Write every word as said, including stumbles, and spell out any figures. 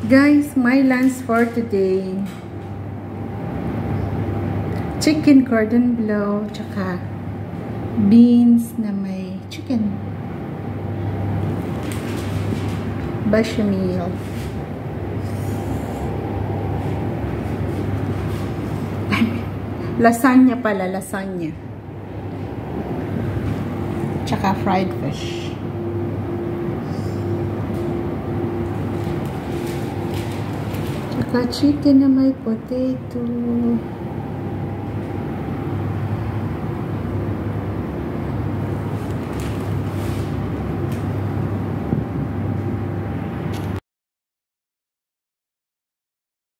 Guys, my lunch for today. Chicken cordon bleu, tsaka beans na may chicken. Bechamel. Lasagna pala, lasagna. Tsaka fried fish. Tsaka chicken na may potato.